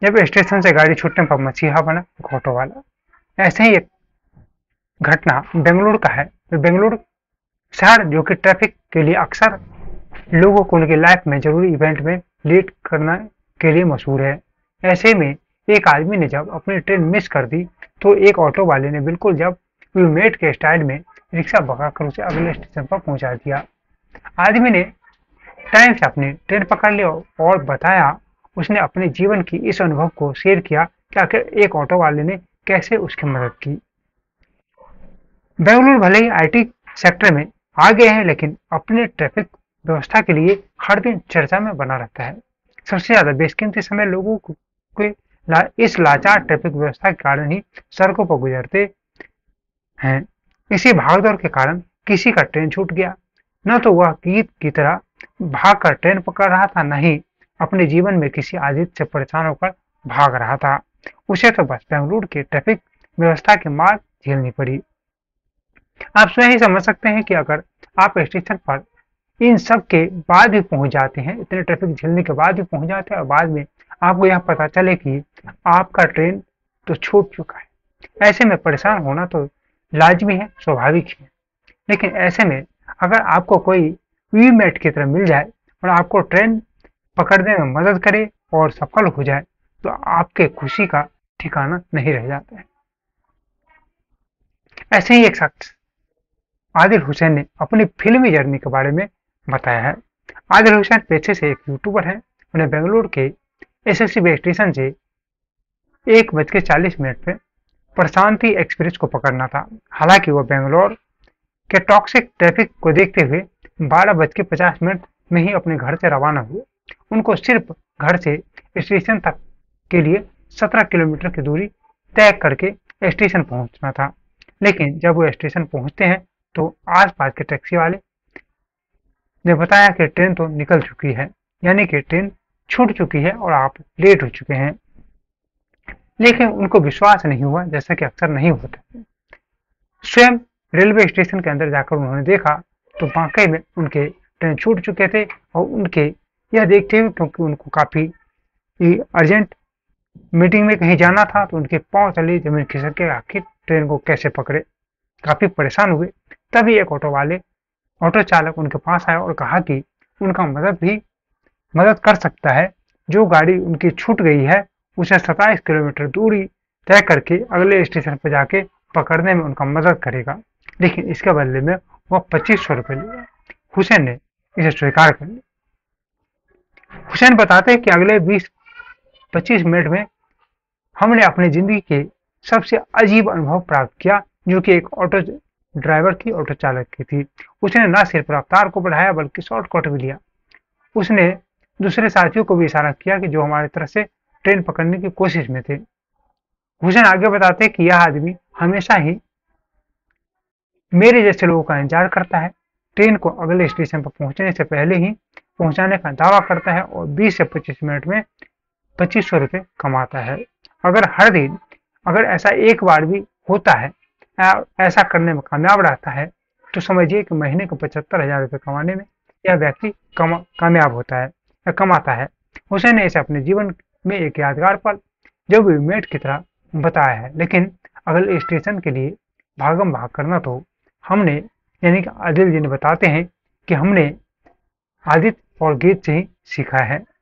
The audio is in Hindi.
जब स्टेशन से गाड़ी छूटने पर मसीहा बना एक ऑटो वाला। ऐसे ही एक घटना बेंगलुरु का है। तो बेंगलुरु शहर जो कि ट्रैफिक के लिए अक्सर लोगों को उनकी लाइफ में जरूरी इवेंट में लेट करने के लिए मशहूर है। ऐसे में एक आदमी ने जब अपनी ट्रेन मिस कर दी तो एक ऑटो वाले ने बिल्कुल जब मेट के स्टाइल में रिक्शा भगाकर उसे अगले स्टेशन पर पहुंचा दिया। आदमी ने टाइम से अपनी ट्रेन पकड़ ली और बताया उसने अपने जीवन की इस अनुभव को शेयर किया कि आखिर एक ऑटो वाले ने कैसे उसकी मदद की। बेंगलुरु भले ही आईटी सेक्टर में आगे है, लेकिन अपने ट्रैफिक व्यवस्था के लिए हर दिन चर्चा में बना रहता है। सबसे ज्यादा बेशकीमती समय लोगों को इस लाचार ट्रैफिक व्यवस्था के कारण ही सड़कों पर गुजरते हैं। इसी भागदौड़ के कारण किसी का ट्रेन छूट गया, न तो वह गीत की तरह भागकर ट्रेन पकड़ रहा था, न ही अपने जीवन में किसी आदित से परेशान होकर भाग रहा था। उसे तो बस बेंगलुरु की ट्रैफिक व्यवस्था की मार झेलनी पड़ी। आप स्वयं ही समझ सकते हैं कि अगर आप स्टेशन पर इन सब के बाद भी पहुंच जाते हैं, इतने ट्रैफिक झेलने के बाद भी पहुंच जाते हैं और बाद में आपको यह पता चले कि आपका ट्रेन तो छूट चुका है, ऐसे में परेशान होना तो लाजमी है, स्वाभाविक है। लेकिन ऐसे में अगर आपको कोई वीमेट की तरह मिल जाए और आपको ट्रेन पकड़ने में मदद करे और सफल हो जाए तो आपके खुशी का ठिकाना नहीं रह जाता है। ऐसे ही एक शख्स आदिल हुसैन ने अपनी फिल्मी जर्नी के बारे में बताया है। आदिल हुसैन पेशे से एक यूट्यूबर है। उन्हें बेंगलुरु के एसएससी स्टेशन से 1:40 पे प्रशांति एक्सप्रेस को पकड़ना था। हालांकि वह बेंगलोर के टॉक्सिक ट्रैफिक को देखते हुए 12:50 में ही अपने घर से रवाना हुए। उनको सिर्फ घर से स्टेशन तक के लिए 17 किलोमीटर की दूरी तय करके स्टेशन पहुंचना था। लेकिन जब वो स्टेशन पहुंचते हैं तो आसपास के टैक्सी वाले ने बताया कि ट्रेन तो निकल चुकी है, यानी कि ट्रेन छूट चुकी है और आप लेट हो चुके हैं। लेकिन उनको विश्वास नहीं हुआ, जैसा कि अक्सर नहीं होता। स्वयं रेलवे स्टेशन के अंदर जाकर उन्होंने देखा तो वाकई में उनके ट्रेन छूट चुके थे और उनके यह देखते हुए, क्योंकि उनको काफी अर्जेंट मीटिंग में कहीं जाना था, तो उनके पांव तले जमीन खिसक के आखिर ट्रेन को कैसे पकड़े, काफी परेशान हुए। तभी एक ऑटो चालक उनके पास आया और कहा कि उनका मदद कर सकता है। जो गाड़ी उनकी छूट गई है उसे 27 किलोमीटर दूरी तय करके अगले स्टेशन पर जाके पकड़ने में उनका मदद करेगा, लेकिन इसके बदले में वह 2500 रुपये लेगा। हुसैन ने इसे स्वीकार कर लिया। हुसैन बताते हैं कि अगले 20-25 मिनट में हमने अपनी जिंदगी के सबसे अजीब अनुभव प्राप्त किया, जो कि एक ऑटो चालक की थी। उसने न सिर्फ रफ्तार को बढ़ाया बल्कि शॉर्टकट भी लिया। उसने दूसरे साथियों को भी इशारा किया कि जो हमारी तरफ से ट्रेन पकड़ने की कोशिश में थे। हुसैन आगे बताते कि यह आदमी हमेशा ही मेरे जैसे लोगों का इंतजार करता है, ट्रेन को अगले स्टेशन पर पहुंचने से पहले ही पहुंचाने का दावा करता है और 20 से 25 मिनट में 2500 रुपये कमाता है। अगर ऐसा एक बार भी होता है, ऐसा करने में कामयाब रहता है, तो समझिए कि महीने को 75,000 रुपये कमाने में यह व्यक्ति कामयाब होता है या कमाता है। हुसैन ने इसे अपने जीवन में एक यादगार पल जो भी मेट की तरह बताया है। लेकिन अगले स्टेशन के लिए भागम भाग करना तो हमने, यानी कि आदिल जी ने बताते हैं कि हमने आदित्य और गीत से ही सीखा है।